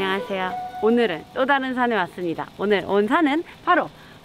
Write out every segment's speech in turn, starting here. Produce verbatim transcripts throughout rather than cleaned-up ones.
안녕하세요. 오늘은 또 다른 산에 왔습니다. 오늘 온 산은 바로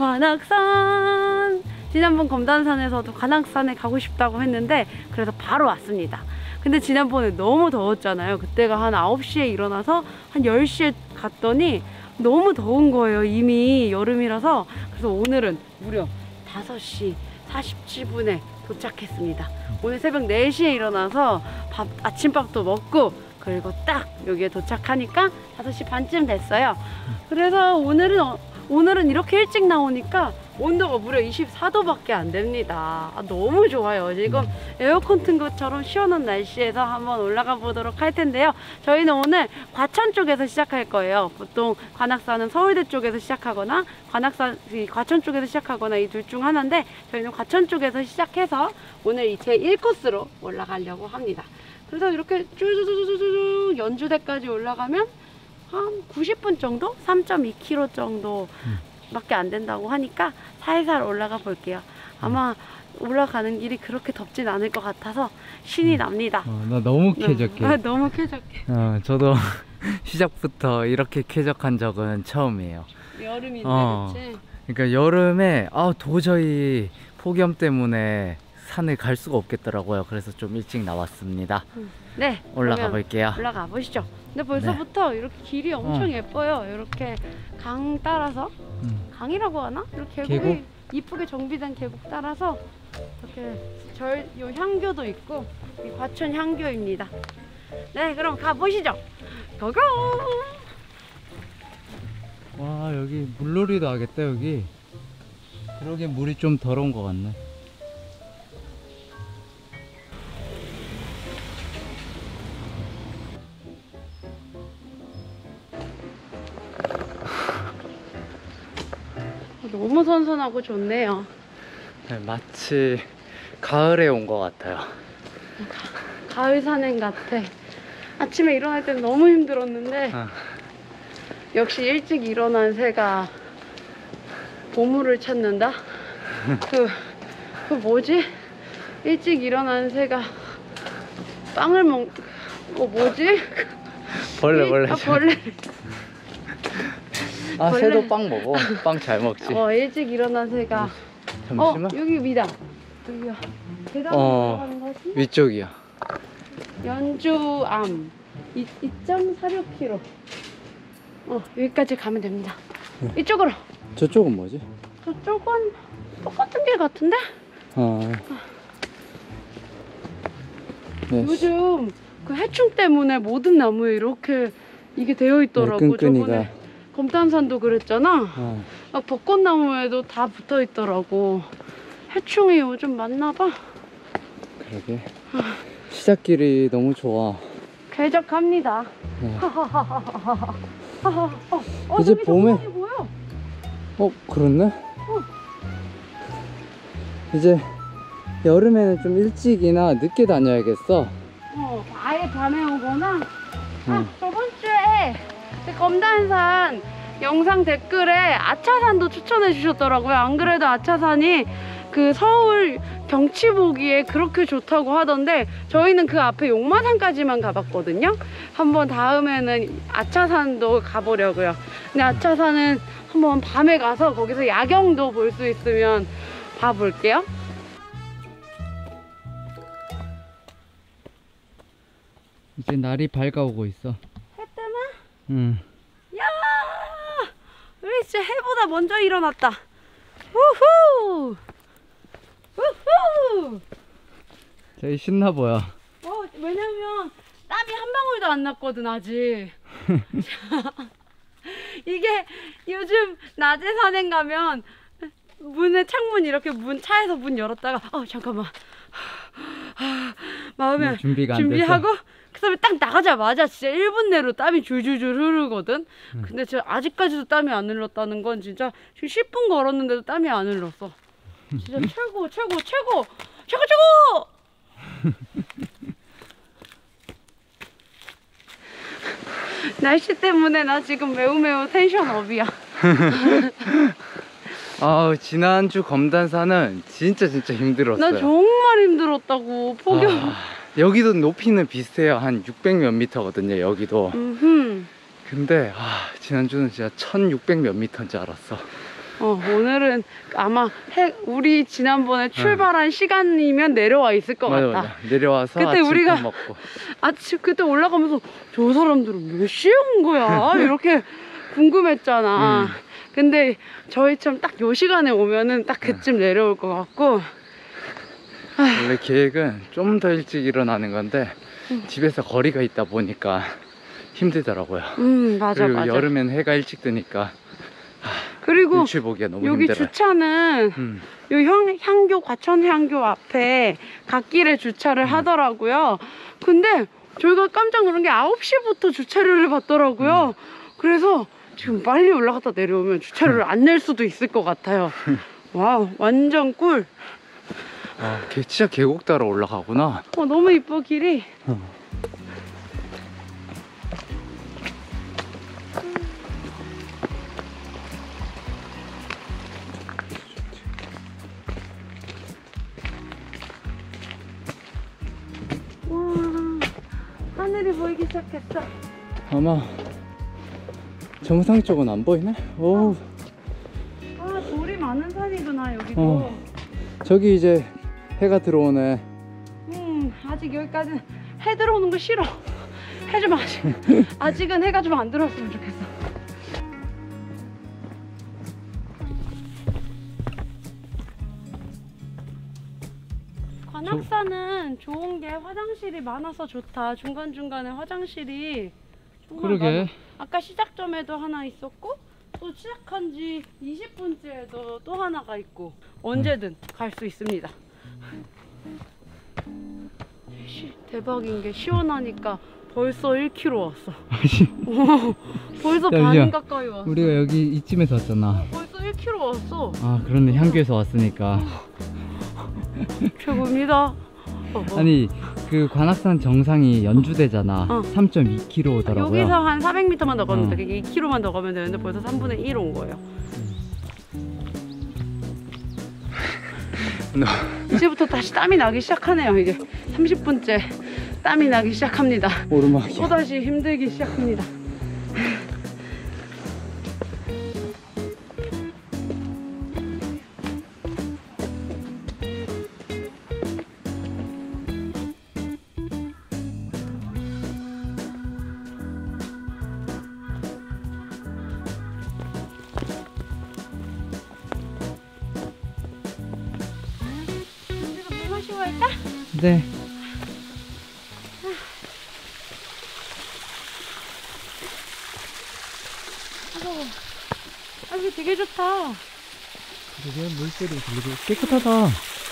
관악산. 지난번 검단산에서도 관악산에 가고 싶다고 했는데 그래서 바로 왔습니다. 근데 지난번에 너무 더웠잖아요. 그때가 한 아홉 시에 일어나서 한 열 시에 갔더니 너무 더운 거예요. 이미 여름이라서. 그래서 오늘은 무려 다섯 시 사십칠 분에 도착했습니다. 오늘 새벽 네 시에 일어나서 밥, 아침밥도 먹고 그리고 딱 여기에 도착하니까 다섯 시 반쯤 됐어요. 그래서 오늘은 어, 오늘은 이렇게 일찍 나오니까 온도가 무려 이십사 도밖에 안 됩니다. 아, 너무 좋아요. 지금 에어컨 튼 것처럼 시원한 날씨에서 한번 올라가 보도록 할 텐데요. 저희는 오늘 과천 쪽에서 시작할 거예요. 보통 관악산은 서울대 쪽에서 시작하거나 관악산, 과천 쪽에서 시작하거나 이 둘 중 하나인데 저희는 과천 쪽에서 시작해서 오늘 이 제일 코스로 올라가려고 합니다. 그래서 이렇게 쭈쭈쭈쭈쭈 연주대까지 올라가면 한 구십 분 정도? 삼 점 이 킬로미터 정도 음. 밖에 안 된다고 하니까 살살 올라가 볼게요. 아마 올라가는 길이 그렇게 덥진 않을 것 같아서 신이 납니다. 어, 나 너무 쾌적해. 아, 너무 쾌적해. 어, 저도 시작부터 이렇게 쾌적한 적은 처음이에요. 여름인데 어, 그치? 그러니까 여름에 아, 도저히 폭염 때문에 산을 갈 수가 없겠더라고요. 그래서 좀 일찍 나왔습니다. 네, 올라가 볼게요. 올라가 보시죠. 근데 벌써부터 네. 이렇게 길이 엄청 어. 예뻐요. 이렇게 강 따라서 음. 강이라고 하나? 이렇게 계곡이 계곡? 이쁘게 정비된 계곡 따라서 이렇게 절, 요 향교도 있고 이 과천 향교입니다. 네, 그럼 가보시죠. 고고! 와, 여기 물놀이도 하겠다. 여기 그러게 물이 좀 더러운 것 같네. 너무 선선하고 좋네요. 네, 마치 가을에 온 것 같아요. 가, 가을 산행 같아. 아침에 일어날 때는 너무 힘들었는데 아. 역시 일찍 일어난 새가 보물을 찾는다? 그, 그 뭐지? 일찍 일어난 새가 빵을 먹... 어 뭐지? 벌레 벌레. 아 벌레. 아, 벌레. 새도 빵 먹어. 빵 잘 먹지. 어, 일찍 일어난 새가. 잠시만. 어, 여기 위다. 여기야. 계단으로 어, 올라가는 거 같은데? 위쪽이야. 연주암 이 점 사육 킬로미터. 어, 여기까지 가면 됩니다. 네. 이쪽으로. 저쪽은 뭐지? 저쪽은 똑같은 길 같은데? 어. 네. 요즘 그 해충 때문에 모든 나무에 이렇게 이게 되어 있더라고. 네, 끈끈이가. 저번에 검단산도 그랬잖아. 어. 막 벚꽃나무에도 다 붙어 있더라고. 해충이 요즘 많나봐. 그러게. 어. 시작길이 너무 좋아. 쾌적합니다. 네. 어, 이제 봄에. 보여. 어, 그렇네. 어. 이제 여름에는 좀 일찍이나 늦게 다녀야겠어. 어, 아예 밤에 오거나. 응. 아, 저번 주에 검단산 영상 댓글에 아차산도 추천해 주셨더라고요. 안 그래도 아차산이 그 서울 경치 보기에 그렇게 좋다고 하던데 저희는 그 앞에 용마산까지만 가봤거든요. 한번 다음에는 아차산도 가보려고요. 근데 아차산은 한번 밤에 가서 거기서 야경도 볼 수 있으면 봐볼게요. 이제 날이 밝아오고 있어. 해 뜨나? 응. 야, 우리 진짜 해보다 먼저 일어났다. 우후! 우후! 저희 신나 보여. 어, 왜냐면 땀이 한 방울도 안 났거든 아직. 이게 요즘 낮에 산행 가면 문에 창문 이렇게 문 차에서 문 열었다가 어 잠깐만 마음에 준비가 안 준비하고 돼서. 그 다음에 딱 나가자마자 진짜 일 분 내로 땀이 줄줄줄 흐르거든. 음. 근데 진짜 아직까지도 땀이 안 흘렀다는 건 진짜 지금 십 분 걸었는데도 땀이 안 흘렀어. 진짜 최고 최고 최고 최고 최고. 날씨 때문에 나 지금 매우 매우 텐션업이야. 아, 지난주 검단산은 진짜 진짜 힘들었어요. 나 정말 힘들었다고. 폭염. 아, 여기도 높이는 비슷해요. 한 육백 몇 미터거든요 여기도. 음흠. 근데 아, 지난주는 진짜 천육백 몇 미터인 줄 알았어. 어, 오늘은 아마 해, 우리 지난번에 출발한 시간이면 내려와 있을 것 맞아, 같다. 맞아. 내려와서 그때 아침밥 우리가 먹고. 아침 그때 올라가면서 저 사람들은 몇 시에 온 거야? 이렇게 궁금했잖아. 음. 근데 저희처럼 딱 요 시간에 오면은 딱 그쯤 내려올 것 같고. 원래 계획은 좀 더 일찍 일어나는 건데 음. 집에서 거리가 있다 보니까 힘들더라고요. 음, 맞아, 그리고 맞아. 여름엔 해가 일찍 뜨니까 그리고 일출 보기가 너무 여기 힘들어요. 주차는 음. 요 향, 향교 과천 향교 앞에 갓길에 주차를 음. 하더라고요. 근데 저희가 깜짝 놀란 게 아홉 시부터 주차료를 받더라고요. 음. 그래서 지금 빨리 올라갔다 내려오면 주차료를 안 낼 수도 있을 것 같아요. 와우, 완전 꿀. 아, 걔 진짜 계곡 따라 올라가구나. 어, 너무 이뻐 길이. 어. 와, 하늘이 보이기 시작했어. 아마 정상 쪽은 안 보이네? 오, 아, 돌이 많은 산이구나 여기도. 어. 저기 이제 해가 들어오네. 음, 아직 여기까지는 해 들어오는 거 싫어. 해 좀 아직 아직은 해가 좀 안 들어왔으면 좋겠어. 관악산은 좋은 게 화장실이 많아서 좋다. 중간중간에 화장실이 정말 그러게. 많아. 아까 시작점에도 하나 있었고 또 시작한 지 이십 분째에도 또 하나가 있고 언제든 갈 수 있습니다. 시, 대박인 게 시원하니까 벌써 일 킬로미터 왔어. 벌써 야, 반 야, 가까이 왔어. 우리가 여기 이쯤에서 왔잖아. 벌써 일 킬로미터 왔어. 아, 그런데 향교에서 왔으니까. 최고입니다. 어, 어. 아니, 그 관악산 정상이 연주대잖아. 어. 삼 점 이 킬로미터더라고요. 여기서 한 사백 미터만 더 걷는데 어. 그게 이 킬로미터만 더 가면 되는데 벌써 삼분의 일 온 거예요. 이제부터 다시 땀이 나기 시작하네요. 이제 삼십 분째 땀이 나기 시작합니다. 오르막이. 또다시 힘들기 시작합니다. 우리가 물 마시고 갈까? 네. 아이고, 아, 이게 되게 좋다. 그러게, 물소리 들리고 깨끗하다.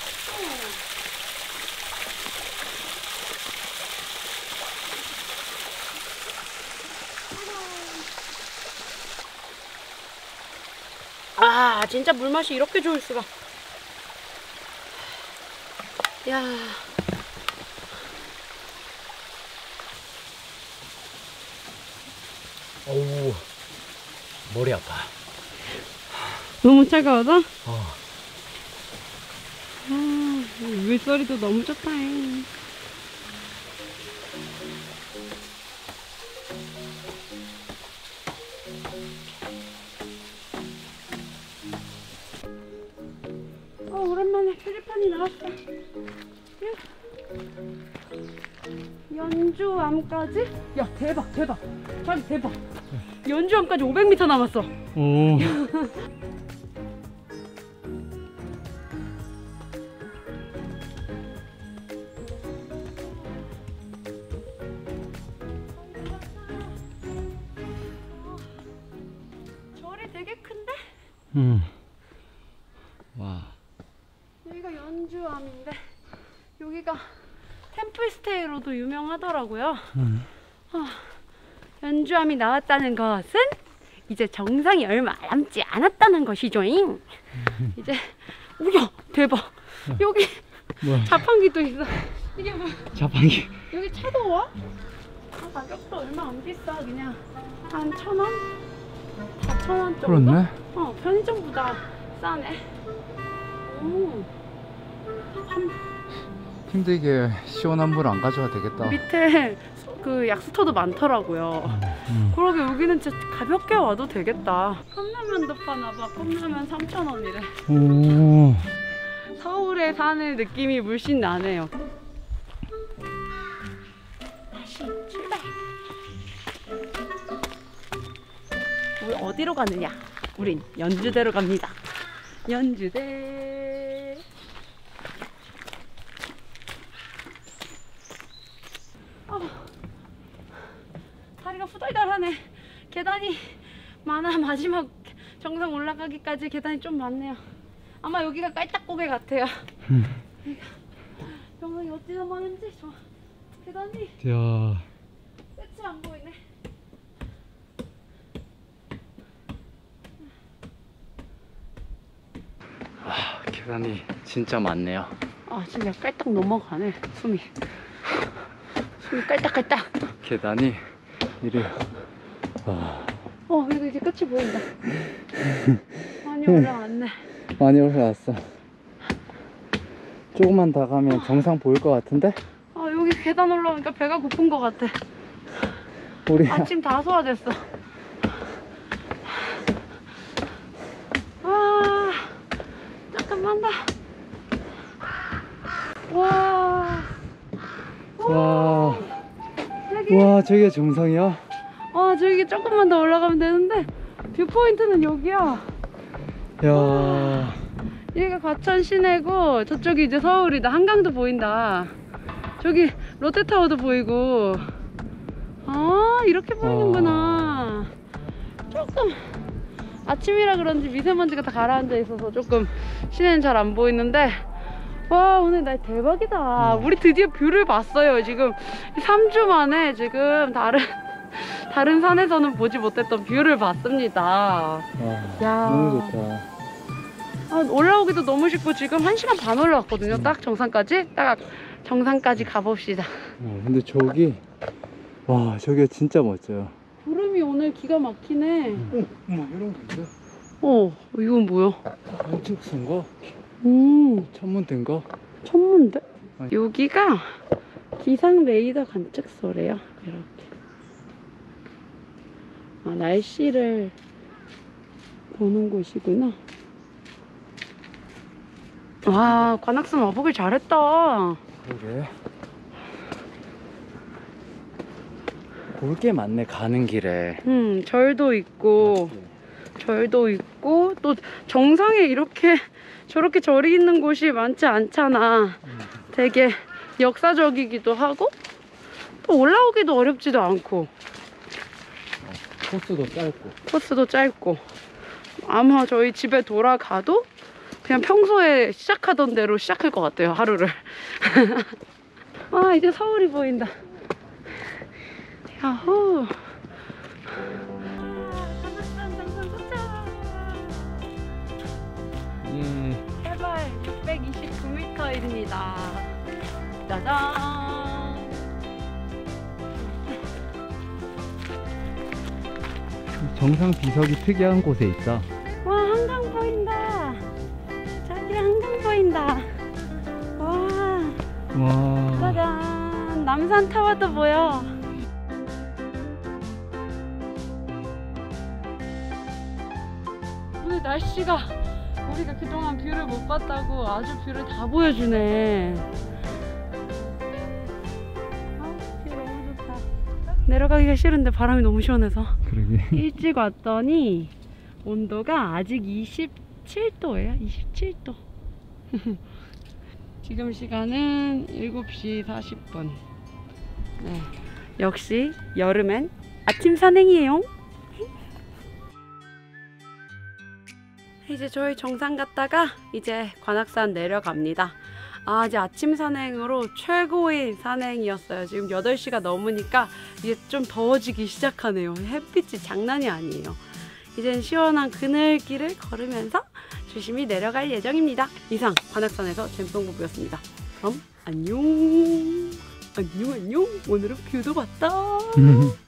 아, 진짜 물맛이 이렇게 좋을 수가. 야, 어우, 머리 아파. 너무 차가워서? 어. 아, 물소리도 너무 좋다. 어, 오랜만에 표지판이 나왔어. 연주암까지? 야, 대박, 대박. 자기 대박. 연주암까지 오백 미터 남았어. 오. 절이 되게 큰데? 음. 와. 여기가 연주암인데 여기가 템플스테이로도 유명하더라고요. 음. 아, 연주암이 나왔다는 것은 이제 정상이 얼마 남지 않았다는 것이죠잉. 음. 이제 우야 대박. 여기 뭐야? 자판기도 있어. 이게 뭐 자판기. 여기 차도 와? 아, 가격도 얼마 안 비싸. 그냥 한 천 원? 사천 원 정도? 그렇네. 어, 편의점보다 싸네. 오. 한, 힘들게 시원한 물 안 가져와도 되겠다. 밑에 그 약수터도 많더라고요. 음. 그러게 여기는 진짜 가볍게 와도 되겠다. 컵라면도 파나봐. 컵라면 삼천 원이래. 오. 서울에 사는 느낌이 물씬 나네요. 다시 출발. 우리 어디로 가느냐? 우린 연주대로 갑니다. 연주대. 어, 다리가 후덜덜하네. 계단이 많아. 마지막 정상 올라가기까지 계단이 좀 많네요. 아마 여기가 깔딱고개 같아요. 정상이 어찌나 많은지 저 계단이 야. 끝이 안 보이네. 아, 계단이 진짜 많네요. 아 진짜 깔딱 넘어가네. 숨이 숨이 깔딱깔딱. 계단이 이래요. 와. 어 그래도 이제 끝이 보인다. 많이 올라왔네. 많이 올라왔어. 조금만 더 가면 정상 보일 것 같은데? 아 여기 계단 올라오니까 배가 고픈 것 같아. 우리 아침 다 소화됐어. 와 잠깐만 더. 와. 와. 여기. 와, 저게 정상이야? 아 저기 조금만 더 올라가면 되는데 뷰포인트는 여기야. 야. 여기가 과천 시내고 저쪽이 이제 서울이다. 한강도 보인다. 저기 롯데타워도 보이고. 아 이렇게 보이는구나. 조금 아침이라 그런지 미세먼지가 다 가라앉아 있어서 조금 시내는 잘 안 보이는데, 와 오늘 날 대박이다. 우리 드디어 뷰를 봤어요. 지금 삼 주 만에 지금 다른 다른 산에서는 보지 못했던 뷰를 봤습니다. 와, 야. 너무 좋다. 아, 올라오기도 너무 쉽고 지금 한 시간 반 올라왔거든요. 딱 정상까지. 딱 정상까지 가봅시다. 어, 근데 저기, 와, 저게 진짜 멋져요. 구름이 오늘 기가 막히네. 어, 어머, 이런 거 있어요? 어, 이건 뭐야? 관측 쓴 거? 음, 천문된 거? 천문데? 아니. 여기가 기상 레이더 관측소래요. 이렇게. 아, 날씨를 보는 곳이구나. 와, 관악산 와보길 잘했다. 그러게. 볼 게 많네, 가는 길에. 음, 절도 있고, 절도 있고, 또 정상에 이렇게 저렇게 절이 있는 곳이 많지 않잖아. 음. 되게 역사적이기도 하고, 또 올라오기도 어렵지도 않고, 코스도 짧고. 코스도 짧고. 아마 저희 집에 돌아가도 그냥 평소에 시작하던 대로 시작할 것 같아요, 하루를. 아, 이제 서울이 보인다. 야호. 관악산 정상 도착. 예. 해발 육백이십구 미터입니다. 짜잔. 정상 비석이 특이한 곳에 있어. 와, 한강 보인다. 저기 한강 보인다. 와, 와. 짜잔. 남산 타워도 보여. 오늘 날씨가 우리가 그동안 뷰를 못 봤다고 아주 뷰를 다 보여주네. 아, 뷰 너무 좋다. 내려가기가 싫은데 바람이 너무 시원해서. 그러게. 일찍 왔더니 온도가 아직 이십칠 도예요. 이십칠 도. 지금 시간은 일곱 시 사십 분. 네. 역시 여름엔 아침 산행이에요. 이제 저희 정상 갔다가 이제 관악산 내려갑니다. 아, 이제 아침 산행으로 최고의 산행이었어요. 지금 여덟 시가 넘으니까 이제 좀 더워지기 시작하네요. 햇빛이 장난이 아니에요. 이젠 시원한 그늘길을 걸으면서 조심히 내려갈 예정입니다. 이상 관악산에서 잼송부부였습니다. 그럼 안녕. 안녕 안녕. 오늘은 뷰도 봤다.